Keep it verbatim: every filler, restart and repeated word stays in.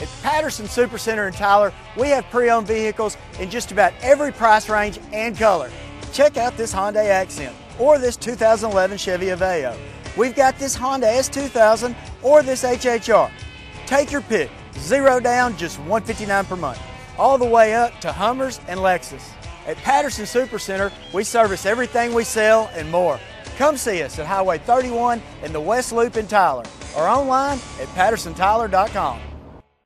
At Patterson Supercenter in Tyler, we have pre-owned vehicles in just about every price range and color. Check out this Hyundai Accent or this two thousand eleven Chevy Aveo. We've got this Honda S two thousand or this H H R. Take your pick, zero down, just one hundred fifty-nine dollars per month, all the way up to Hummers and Lexus. At Patterson Supercenter, we service everything we sell and more. Come see us at Highway thirty-one in the West Loop in Tyler or online at patterson tyler dot com.